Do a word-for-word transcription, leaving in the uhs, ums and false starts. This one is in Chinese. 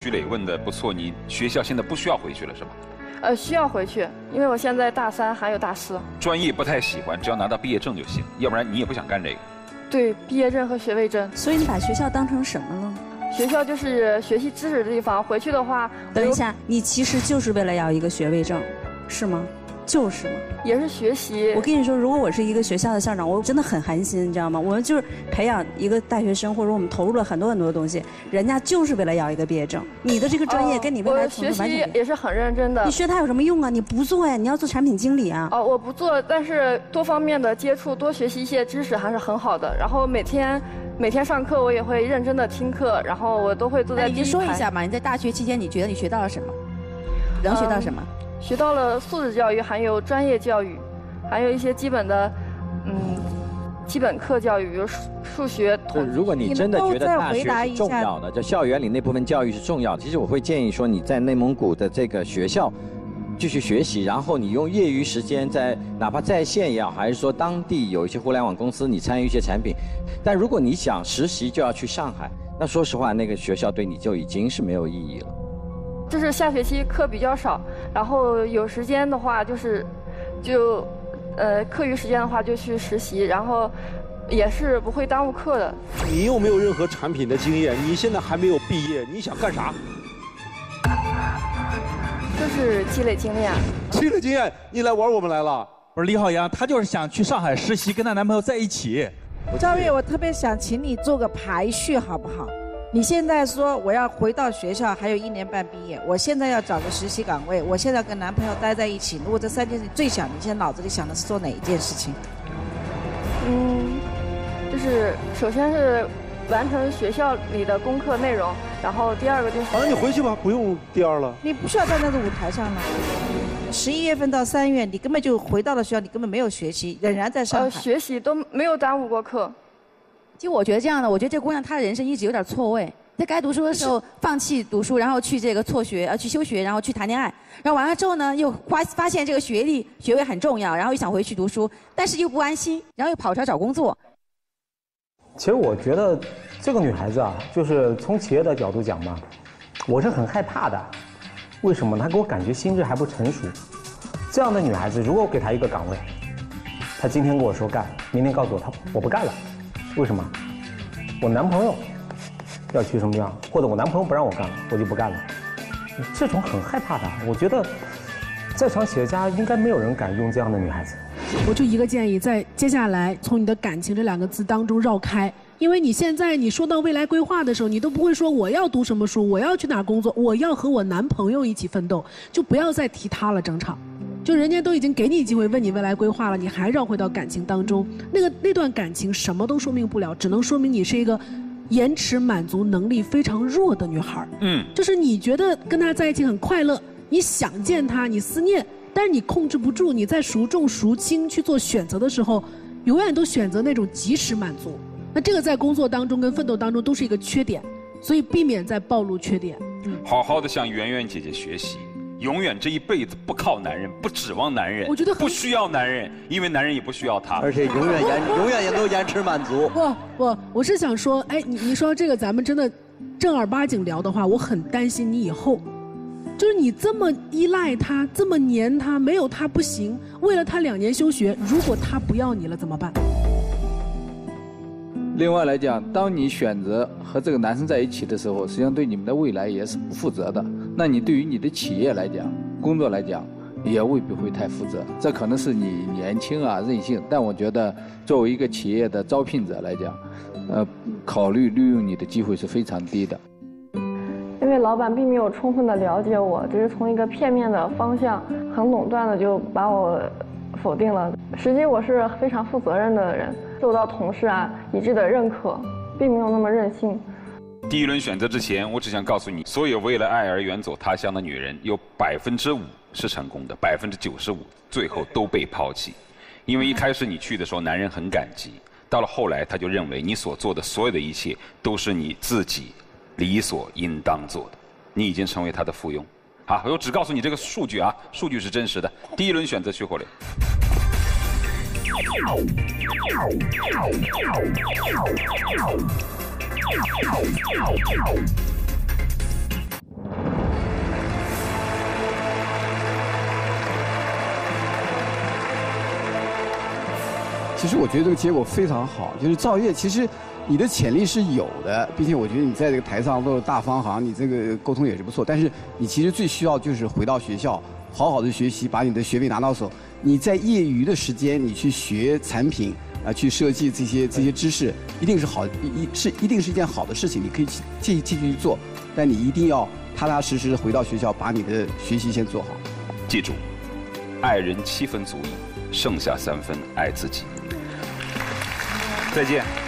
徐磊问的不错，你学校现在不需要回去了是吧？ 呃，需要回去，因为我现在大三还有大四。 专业不太喜欢，只要拿到毕业证就行，要不然你也不想干这个。 对，毕业证和学位证。 所以你把学校当成什么了？ 学校就是学习知识的地方，回去的话。 等一下，你其实就是为了要一个学位证，是吗？就是吗？ 也是学习。 我跟你说，如果我是一个学校的校长，我真的很寒心，你知道吗？我们就是培养一个大学生，或者我们投入了很多很多的东西，人家就是为了要一个毕业证。你的这个专业跟你未来从事完全不一样。我学习也是很认真的。 你学它有什么用啊？你不做呀，你要做产品经理啊。 哦，我不做，但是多方面的接触，多学习一些知识还是很好的。然后每天每天上课我也会认真的听课，然后我都会坐在第一排。 你就说一下嘛，你在大学期间你觉得你学到了什么？能学到什么？ 嗯学到了素质教育，还有专业教育，还有一些基本的，嗯，基本课教育，比如数数学、统计。 如果你真的觉得大学是重要的，就校园里那部分教育是重要的，其实我会建议说你在内蒙古的这个学校继续学习，然后你用业余时间在哪怕在线也好，还是说当地有一些互联网公司你参与一些产品。但如果你想实习就要去上海，那说实话那个学校对你就已经是没有意义了。 就是下学期课比较少，然后有时间的话就是，就，呃，课余时间的话就去实习，然后也是不会耽误课的。 你有没有任何产品的经验？你现在还没有毕业，你想干啥？ 就是积累经验。 积累经验，你来玩我们来了。 不是李浩洋，她就是想去上海实习，跟她男朋友在一起。 赵越，我特别想请你做个排序，好不好？你现在说我要回到学校，还有一年半毕业，我现在要找个实习岗位，我现在跟男朋友待在一起。如果这三件事你最想，你现在脑子里想的是做哪一件事情？ 嗯，就是首先是完成学校里的功课内容，然后第二个就是…… 好，那你回去吧，不用第二了。 你不需要站在这舞台上了。十一月份到三月，你根本就回到了学校，你根本没有学习，仍然在上海。 呃，学习都没有耽误过课。 其实我觉得这样的，我觉得这姑娘她的人生一直有点错位。在该读书的时候放弃读书，然后去这个辍学，呃，去休学，然后去谈恋爱，然后完了之后呢，又发发现这个学历学位很重要，然后又想回去读书，但是又不安心，然后又跑出来找工作。 其实我觉得这个女孩子啊，就是从企业的角度讲嘛，我是很害怕的。为什么？她给我感觉心智还不成熟。这样的女孩子，如果我给她一个岗位，她今天跟我说干，明天告诉我她我不干了，为什么？我男朋友要去什么样，或者我男朋友不让我干了，我就不干了。这种很害怕的，我觉得在场企业家应该没有人敢用这样的女孩子。 我就一个建议，在接下来从你的感情这两个字当中绕开，因为你现在你说到未来规划的时候，你都不会说我要读什么书，我要去哪儿工作，我要和我男朋友一起奋斗，就不要再提他了，争吵。就人家都已经给你机会问你未来规划了，你还绕回到感情当中，那个那段感情什么都说明不了，只能说明你是一个延迟满足能力非常弱的女孩。嗯，就是你觉得跟他在一起很快乐，你想见他，你思念，但是你控制不住，你在孰重孰轻去做选择的时候，永远都选择那种及时满足。那这个在工作当中跟奋斗当中都是一个缺点，所以避免再暴露缺点。嗯， 好好的向圆圆姐姐学习。永远这一辈子不靠男人，不指望男人， 我觉得不需要男人，因为男人也不需要他， 而且永远延永远也都延迟满足。 不不，我是想说，哎，你你说这个咱们真的正儿八经聊的话，我很担心你以后，就是你这么依赖他，这么黏他，没有他不行，为了他两年休学，如果他不要你了怎么办？ 另外来讲，当你选择和这个男生在一起的时候，实际上对你们的未来也是不负责的。那你对于你的企业来讲，工作来讲，也未必会太负责。这可能是你年轻啊、任性，但我觉得作为一个企业的招聘者来讲，呃，考虑利用你的机会是非常低的。 因为老板并没有充分的了解我，只是从一个片面的方向，很垄断的就把我否定了。实际我是非常负责任的人，受到同事啊一致的认可，并没有那么任性。 第一轮选择之前，我只想告诉你，所有为了爱而远走他乡的女人，有百分之五是成功的，百分之九十五最后都被抛弃。因为一开始你去的时候，男人很感激，到了后来他就认为你所做的所有的一切都是你自己理所应当做的，你已经成为他的附庸。好，我只告诉你这个数据啊，数据是真实的。第一轮选择徐火雷。 其实我觉得这个结果非常好，就是赵烨，其实你的潜力是有的，并且我觉得你在这个台上落了大方行，你这个沟通也是不错。但是你其实最需要就是回到学校，好好的学习，把你的学位拿到手。你在业余的时间，你去学产品啊，去设计这些这些知识，一定是好一是一定是一件好的事情，你可以继继续去做。但你一定要踏踏实实的回到学校，把你的学习先做好。 记住，爱人七分足矣，剩下三分爱自己。再见。